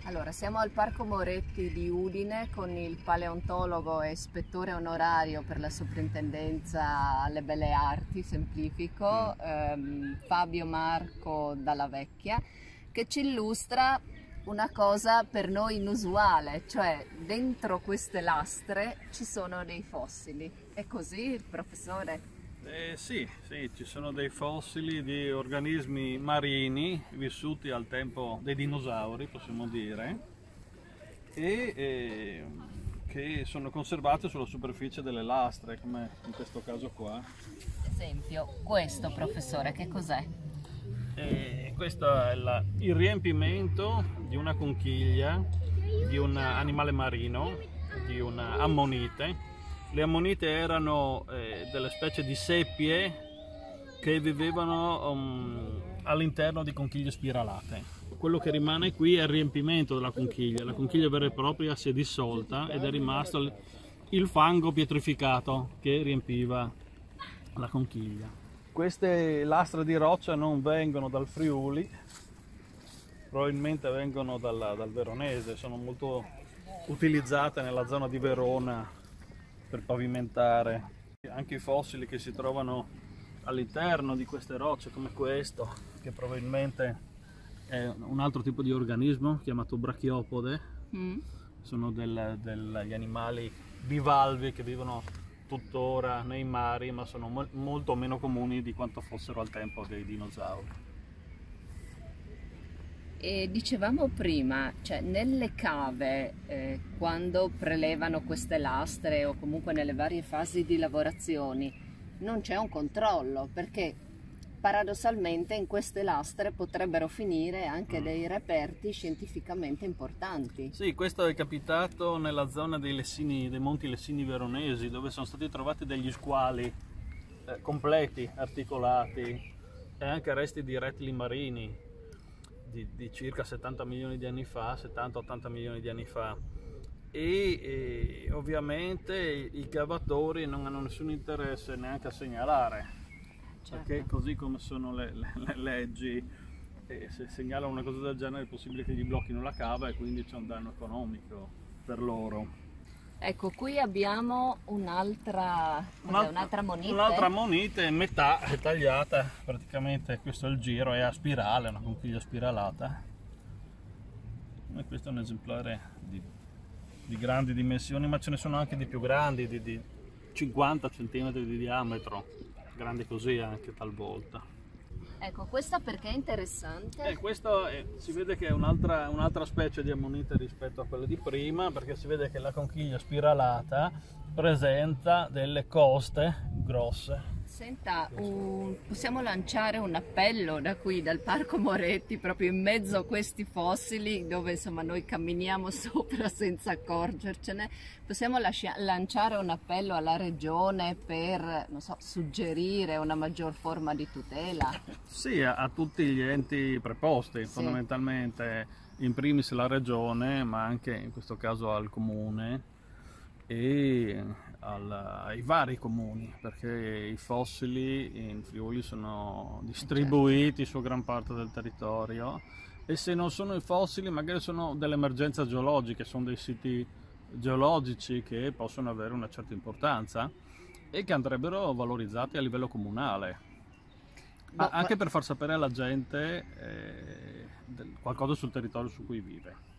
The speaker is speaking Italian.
Allora, siamo al Parco Moretti di Udine con il paleontologo e ispettore onorario per la Soprintendenza alle Belle Arti, semplifico, Fabio Marco Dalla Vecchia, che ci illustra una cosa per noi inusuale, cioè dentro queste lastre ci sono dei fossili. È così, professore? Sì, ci sono dei fossili di organismi marini vissuti al tempo dei dinosauri, possiamo dire, e che sono conservati sulla superficie delle lastre, come in questo caso qua. Esempio, questo, professore, che cos'è? Questo è il riempimento di una conchiglia di un animale marino, di una ammonite. Le ammonite erano delle specie di seppie che vivevano all'interno di conchiglie spiralate. Quello che rimane qui è il riempimento della conchiglia. La conchiglia vera e propria si è dissolta ed è rimasto il fango pietrificato che riempiva la conchiglia. Queste lastre di roccia non vengono dal Friuli, probabilmente vengono dal Veronese, sono molto utilizzate nella zona di Verona per pavimentare. Anche i fossili che si trovano all'interno di queste rocce, come questo, che probabilmente è un altro tipo di organismo chiamato brachiopode, sono degli animali bivalvi che vivono tuttora nei mari, ma sono molto meno comuni di quanto fossero al tempo dei dinosauri. E dicevamo prima, cioè nelle cave, quando prelevano queste lastre o comunque nelle varie fasi di lavorazioni, non c'è un controllo, perché paradossalmente in queste lastre potrebbero finire anche dei reperti scientificamente importanti. Sì, questo è capitato nella zona dei Monti Lessini Veronesi, dove sono stati trovati degli squali completi, articolati, e anche resti di rettili marini di circa 70 milioni di anni fa, 70-80 milioni di anni fa, e ovviamente i cavatori non hanno nessun interesse neanche a segnalare, certo. Perché così come sono le leggi, se segnalano una cosa del genere è possibile che gli blocchino la cava e quindi c'è un danno economico per loro. Ecco, qui abbiamo un'altra monete. Un'altra monete in metà, è tagliata, praticamente questo è il giro, è a spirale, una conchiglia spiralata. E questo è un esemplare di grandi dimensioni, ma ce ne sono anche di più grandi, di 50 cm di diametro, grandi così anche talvolta. Ecco, questa perché è interessante? Si vede che è un'altra specie di ammonite rispetto a quelle di prima, perché si vede che la conchiglia spiralata presenta delle coste grosse. Senta, possiamo lanciare un appello da qui, dal Parco Moretti, proprio in mezzo a questi fossili, dove insomma noi camminiamo sopra senza accorgercene. Possiamo lanciare un appello alla Regione per, non so, suggerire una maggior forma di tutela? Sì, a tutti gli enti preposti, sì. Fondamentalmente, in primis la Regione, ma anche in questo caso al Comune e ai vari comuni, perché i fossili in Friuli sono distribuiti su gran parte del territorio, e se non sono i fossili magari sono delle emergenze geologiche, sono dei siti geologici che possono avere una certa importanza e che andrebbero valorizzati a livello comunale, anche per far sapere alla gente qualcosa sul territorio su cui vive.